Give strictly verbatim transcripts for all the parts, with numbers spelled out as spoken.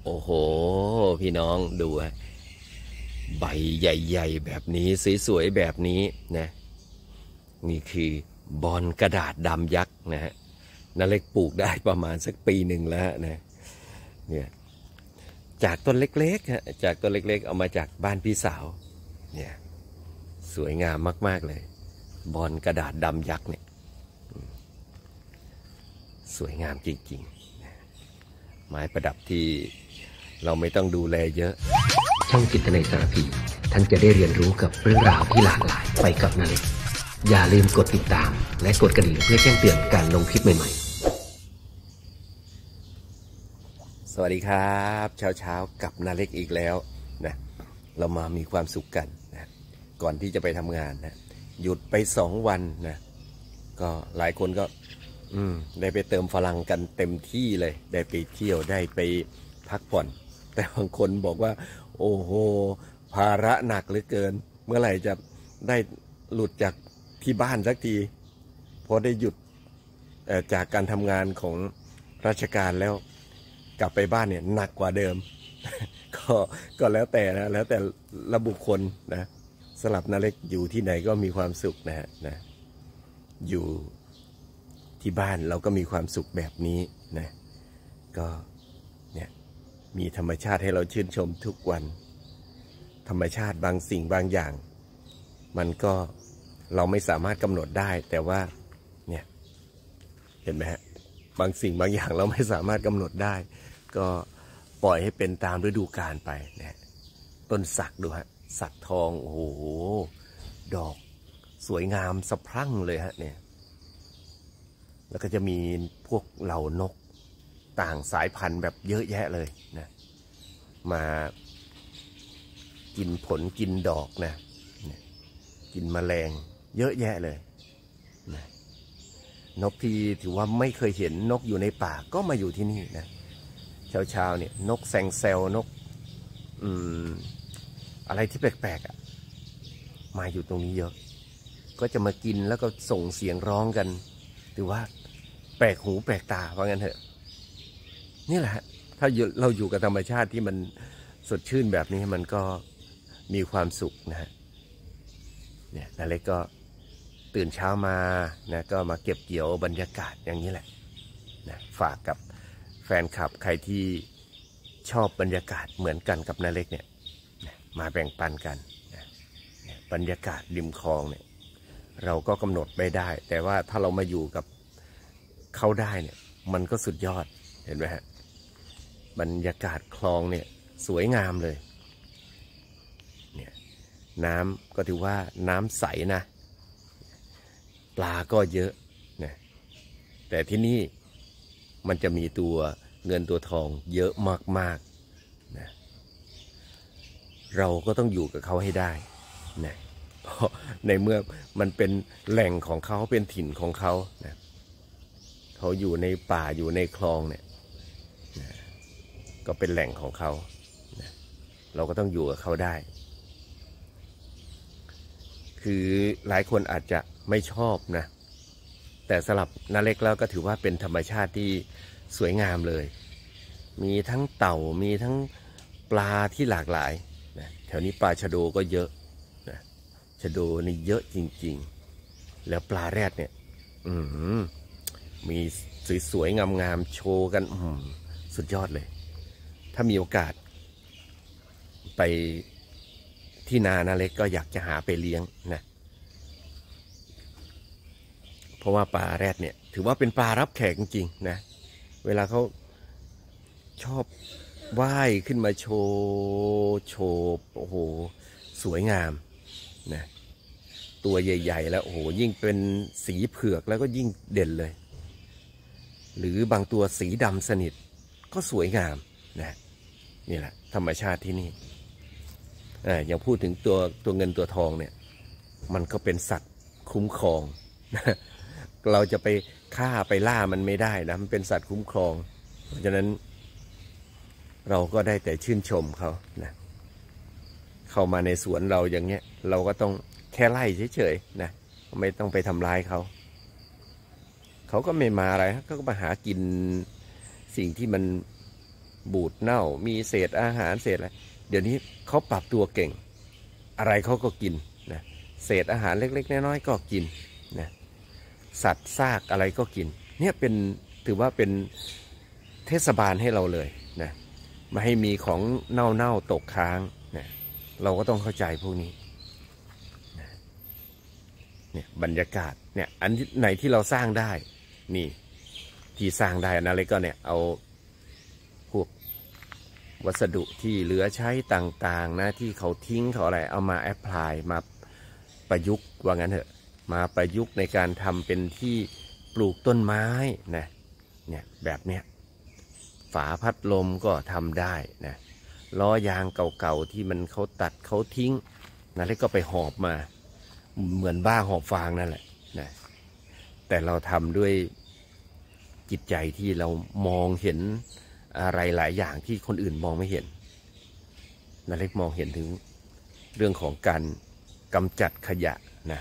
โอ้โหพี่น้องดูฮะใบใหญ่ๆแบบนี้สวยๆแบบนี้นะนี่คือบอนกระดาษดำยักษ์นะฮะนาเล็กปลูกได้ประมาณสักปีหนึ่งแล้วนะเนี่ยจากต้นเล็กๆฮะจากต้นเล็กๆเอามาจากบ้านพี่สาวเนี่ยสวยงามมากๆเลยบอนกระดาษดำยักษ์เนี่ยสวยงามจริงๆไม้ประดับที่เราไม่ต้องดูแลเยอะช่องจิตนาสารพีท่านจะได้เรียนรู้กับเรื่องราวที่หลากหลายไปกับนาเล็กอย่าลืมกดติดตามและกดกระดิ่งเพื่อแจ้งเตือนการลงคลิปใหม่ๆสวัสดีครับเช้าเช้ากับนาเล็กอีกแล้วนะเรามามีความสุขกันนะก่อนที่จะไปทำงานนะหยุดไปสองวันนะก็หลายคนก็อืมได้ไปเติมพลังกันเต็มที่เลยได้ไปเที่ยวได้ไปพักผ่อนแต่บางคนบอกว่าโอ้โหภาระหนักเหลือเกินเมื่อไหร่จะได้หลุดจากที่บ้านสักทีพอได้หยุดจากการทำงานของราชการแล้วกลับไปบ้านเนี่ยหนักกว่าเดิม ก็ก็แล้วแต่นะแล้วแต่ละบุคคลนะสำหรับนาเล็กอยู่ที่ไหนก็มีความสุขนะฮะนะอยู่ที่บ้านเราก็มีความสุขแบบนี้นะก็เนี่ยมีธรรมชาติให้เราชื่นชมทุกวันธรรมชาติบางสิ่งบางอย่างมันก็เราไม่สามารถกำหนดได้แต่ว่าเนี่ยเห็นไหมฮะบางสิ่งบางอย่างเราไม่สามารถกำหนดได้ก็ปล่อยให้เป็นตามฤดูกาลไปนะต้นสักดูฮะสักทองโอ้โหดอกสวยงามสะพรั่งเลยฮะเนี่ยแล้วก็จะมีพวกเหล่านกต่างสายพันธุ์แบบเยอะแยะเลยนะมากินผลกินดอกนะกินแมลงเยอะแยะเลยนะนกที่ถือว่าไม่เคยเห็นนกอยู่ในป่าก็มาอยู่ที่นี่นะเช้าๆเนี่ยนกแซงเซลนกอืมอะไรที่แปลกๆอ่ะมาอยู่ตรงนี้เยอะก็จะมากินแล้วก็ส่งเสียงร้องกันถือว่าแปลกหูแปลกตาว่างั้นเถอะนี่แหละถ้าเราอยู่กับธรรมชาติที่มันสดชื่นแบบนี้มันก็มีความสุขนะฮะเนี่ยนาเล็กก็ตื่นเช้ามานะก็มาเก็บเกี่ยวบรรยากาศอย่างนี้แหละนะฝากกับแฟนคลับใครที่ชอบบรรยากาศเหมือนกันกับนาเล็กเนี่ยนะมาแบ่งปันกันนะบรรยากาศริมคลองเนี่ยเราก็กำหนดไม่ได้แต่ว่าถ้าเรามาอยู่กับเขาได้เนี่ยมันก็สุดยอดเห็นไหมฮะบรรยากาศคลองเนี่ยสวยงามเลยเนี่ยน้ำก็ถือว่าน้ำใสนะปลาก็เยอะนะแต่ที่นี่มันจะมีตัวเงินตัวทองเยอะมากๆนะเราก็ต้องอยู่กับเขาให้ได้นะเพราะในเมื่อมันเป็นแหล่งของเขาเป็นถิ่นของเขานะเขาอยู่ในป่าอยู่ในคลองเนี่ยนะก็เป็นแหล่งของเขานะเราก็ต้องอยู่กับเขาได้คือหลายคนอาจจะไม่ชอบนะแต่สำหรับนาเล็กแล้วก็ถือว่าเป็นธรรมชาติที่สวยงามเลยมีทั้งเต่ามีทั้งปลาที่หลากหลายนะแถวนี้ปลาชะโดก็เยอะนะชะโดนี่เยอะจริงๆแล้วปลาแรดเนี่ยอืมมีสวยๆงามๆโชว์กันอืมสุดยอดเลยถ้ามีโอกาสไปที่นานาเล็กก็อยากจะหาไปเลี้ยงนะเพราะว่าปลาแรดเนี่ยถือว่าเป็นปลารับแขกจริงๆนะเวลาเขาชอบว่ายขึ้นมาโชว์โชว์โอ้โหสวยงามนะตัวใหญ่ๆแล้วโอ้โหยิ่งเป็นสีเผือกแล้วก็ยิ่งเด่นเลยหรือบางตัวสีดำสนิทก็สวยงามนะนี่แหละธรรมชาติที่นี่อ่าอย่างพูดถึงตัวตัวเงินตัวทองเนี่ยมันก็เป็นสัตว์คุ้มครองนะเราจะไปฆ่าไปล่ามันไม่ได้นะมันเป็นสัตว์คุ้มครองเพราะฉะนั้นเราก็ได้แต่ชื่นชมเขานะเข้ามาในสวนเราอย่างเงี้ยเราก็ต้องแค่ไล่เฉยๆนะไม่ต้องไปทำร้ายเขาเขาก็ไม่มาอะไรเขาก็มาหากินสิ่งที่มันบูดเน่ามีเศษอาหารเศษอะไรเดี๋ยวนี้เขาปรับตัวเก่งอะไรเขาก็กินนะเศษอาหารเล็กๆน้อยๆก็กินนะสัตว์ซากอะไรก็กินเนี่ยเป็นถือว่าเป็นเทศบาลให้เราเลยนะไม่ให้มีของเน่าๆตกค้างนะเราก็ต้องเข้าใจพวกนี้นะเนี่ยบรรยากาศเนี่ยอันไหนที่เราสร้างได้นี่ที่สร้างได้นะเลยก็เนี่ยเอาพวกวัสดุที่เหลือใช้ต่างๆนะที่เขาทิ้งเขาอะไรเอามาแอพพลายมาประยุกต์ว่างั้นเถอะมาประยุกต์ในการทำเป็นที่ปลูกต้นไม้นะเนี่ยแบบเนี้ยฝาพัดลมก็ทำได้นะล้อยางเก่าๆที่มันเขาตัดเขาทิ้งนะแล้วก็ไปหอบมาเหมือนบ้าหอบฟางนั่นแหละนะแต่เราทำด้วยจิตใจที่เรามองเห็นอะไรหลายอย่างที่คนอื่นมองไม่เห็นนาเล็กมองเห็นถึงเรื่องของการกำจัดขยะนะ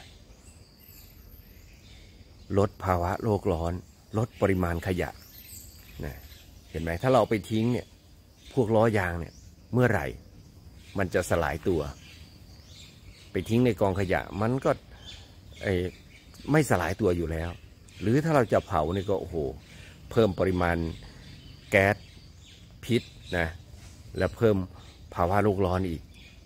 ลดภาวะโลกร้อนลดปริมาณขยะนะเห็นไหมถ้าเราไปทิ้งเนี่ยพวกล้อยางเนี่ยเมื่อไหร่มันจะสลายตัวไปทิ้งในกองขยะมันก็ไอ้ไม่สลายตัวอยู่แล้วหรือถ้าเราจะเผาเนี่ยก็โอ้โหเพิ่มปริมาณแก๊สพิษนะแล้วเพิ่มภาวะโลกร้อนอีก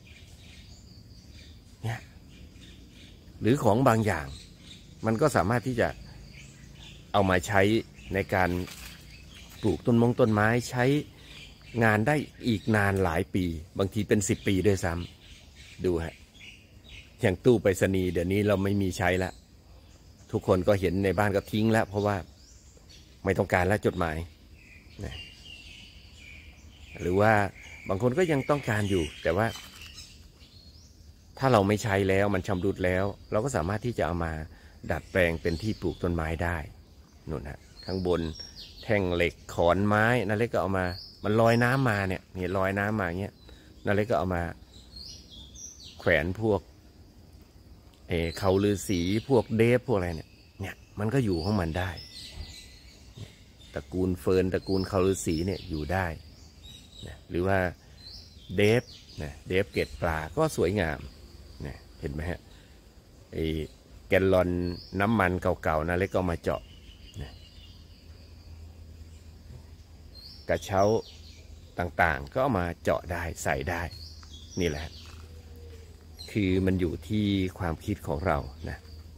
เนี่ยหรือของบางอย่างมันก็สามารถที่จะเอามาใช้ในการปลูกต้นมงต้นไม้ใช้งานได้อีกนานหลายปีบางทีเป็นสิบปีด้วยซ้ำดูฮะอย่างตู้ไปรษณีย์เดี๋ยวนี้เราไม่มีใช้แล้วทุกคนก็เห็นในบ้านก็ทิ้งแล้วเพราะว่าไม่ต้องการแล้วจดหมายนะหรือว่าบางคนก็ยังต้องการอยู่แต่ว่าถ้าเราไม่ใช้แล้วมันชำรุดแล้วเราก็สามารถที่จะเอามาดัดแปลงเป็นที่ปลูกต้นไม้ได้นู่นฮะข้างบนแท่งเหล็กขอนไม้นั่นเล็กก็เอามามันลอยน้ำมาเนี่ยนี่ลอยน้ำมาเงี้ยนั่นเล็กก็เอามาแขวนพวกเออเขาฤาษีพวกเดฟพวกอะไรเนี่ยเนี่ยมันก็อยู่ของมันได้ตระกูลเฟิร์นตระกูลเขาฤาษีเนี่ยอยู่ได้นะหรือว่าเดฟนะเดฟเกล็ดปลาก็สวยงามนะเห็นไหมฮะไอ้แกลลอนน้ำมันเก่าๆนะเล็กก็มาเจาะนะกระเช้าต่างๆก็เอามาเจาะได้ใส่ได้นี่แหละคือมันอยู่ที่ความคิดของเรานะ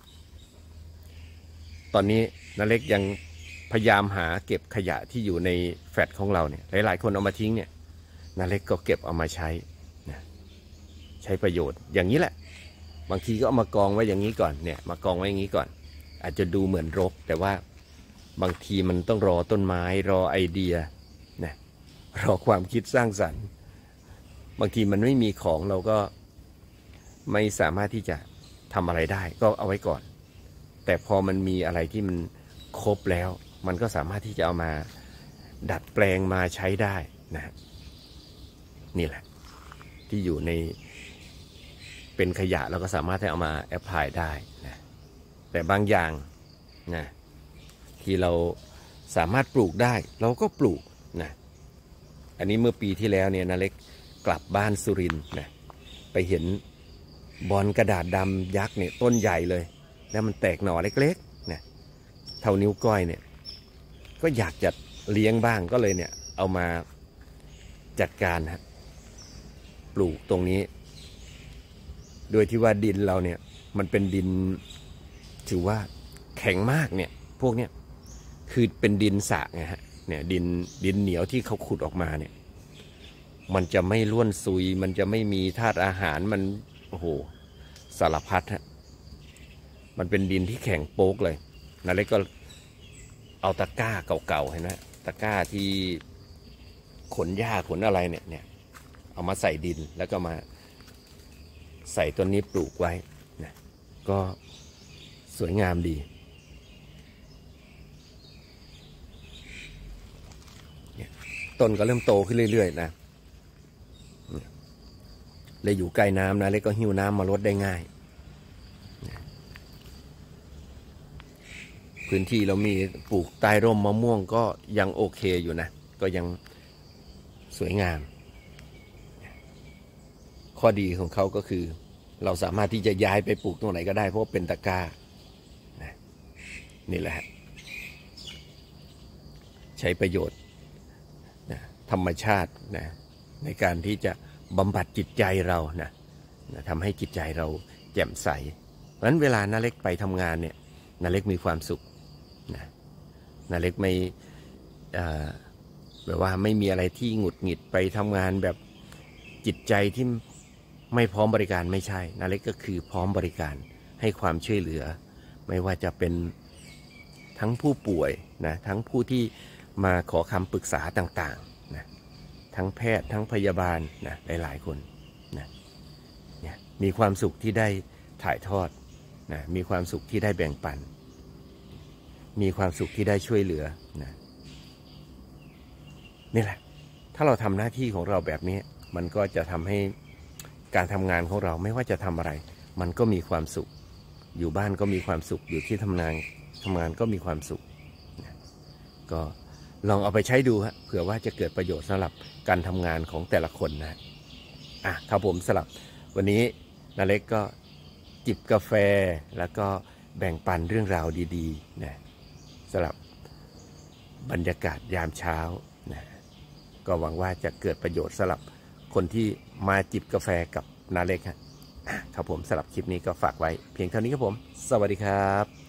ตอนนี้นาเล็กยังพยายามหาเก็บขยะที่อยู่ในแฟลตของเราเนี่ยหลายๆคนเอามาทิ้งเนี่ยนาเล็กก็เก็บเอามาใช้นะใช้ประโยชน์อย่างนี้แหละบางทีก็เอามากองไว้อย่างนี้ก่อนเนี่ยมากองไว้อย่างนี้ก่อนอาจจะดูเหมือนรกแต่ว่าบางทีมันต้องรอต้นไม้รอไอเดียนะรอความคิดสร้างสรรค์บางทีมันไม่มีของเราก็ไม่สามารถที่จะทำอะไรได้ก็เอาไว้ก่อนแต่พอมันมีอะไรที่มันครบแล้วมันก็สามารถที่จะเอามาดัดแปลงมาใช้ได้นะนี่แหละที่อยู่ในเป็นขยะเราก็สามารถที่เอามาแอพพลายได้นะแต่บางอย่างนะที่เราสามารถปลูกได้เราก็ปลูกนะอันนี้เมื่อปีที่แล้วเนี่ยนาเล็กกลับบ้านสุรินทร์นะไปเห็นบอนกระดาษดำยักษ์เนี่ยต้นใหญ่เลยแล้วมันแตกหน่อเล็กๆนะเท่านิ้วก้อยเนี่ยก็อยากจะเลี้ยงบ้างก็เลยเนี่ยเอามาจัดการฮะปลูกตรงนี้โดยที่ว่าดินเราเนี่ยมันเป็นดินถือว่าแข็งมากเนี่ยพวกเนี้ยคือเป็นดินสระไงฮะเนี่ยดินดินเหนียวที่เขาขุดออกมาเนี่ยมันจะไม่ร่วนซุยมันจะไม่มีธาตุอาหารมันโอ้โหสารพัดฮะมันเป็นดินที่แข็งโป๊กเลยนาเล็กก็เอาตะกร้าเก่าๆเห็นไหมตะกร้าที่ขนหญ้าขนอะไรเนี่ยเนี่ยเอามาใส่ดินแล้วก็มาใส่ต้นนี้ปลูกไว้นะก็สวยงามดีต้นก็เริ่มโตขึ้นเรื่อยๆนะเลยอยู่ใกล้น้ำนะเลยก็หิ้วน้ำมาลดได้ง่ายพื้นที่เรามีปลูกใต้ร่มมะม่วงก็ยังโอเคอยู่นะก็ยังสวยงามข้อดีของเขาก็คือเราสามารถที่จะย้ายไปปลูกตรงไหนก็ได้เพราะเป็นตะกร้านะนี่แหละใช้ประโยชน์นะธรรมชาตินะในการที่จะบำบัดจิตใจเรานะนะทำให้จิตใจเราแจ่มใสเพราะฉะนั้นเวลานาเล็กไปทำงานเนี่ยนาเล็กมีความสุขนะนาเล็กไม่แบบว่าไม่มีอะไรที่หงุดหงิดไปทำงานแบบจิตใจที่ไม่พร้อมบริการไม่ใช่นาเล็กก็คือพร้อมบริการให้ความช่วยเหลือไม่ว่าจะเป็นทั้งผู้ป่วยนะทั้งผู้ที่มาขอคำปรึกษาต่างๆนะทั้งแพทย์ทั้งพยาบาลนะหลายๆคนนะเนี่ยมีความสุขที่ได้ถ่ายทอดนะมีความสุขที่ได้แบ่งปันมีความสุขที่ได้ช่วยเหลือนะนี่แหละถ้าเราทำหน้าที่ของเราแบบนี้มันก็จะทำให้การทำงานของเราไม่ว่าจะทำอะไรมันก็มีความสุขอยู่บ้านก็มีความสุขอยู่ที่ทำงานทำงานก็มีความสุขนะก็ลองเอาไปใช้ดูฮะเผื่อว่าจะเกิดประโยชน์สำหรับการทำงานของแต่ละคนนะอ่ะครับผมสำหรับวันนี้นาเล็กก็จิบกาแฟแล้วก็แบ่งปันเรื่องราวดีๆนะสำหรับบรรยากาศยามเช้านะก็หวังว่าจะเกิดประโยชน์สำหรับคนที่มาจิบกาแฟกับนาเล็กครับผมสำหรับคลิปนี้ก็ฝากไว้เพียงเท่านี้ครับผมสวัสดีครับ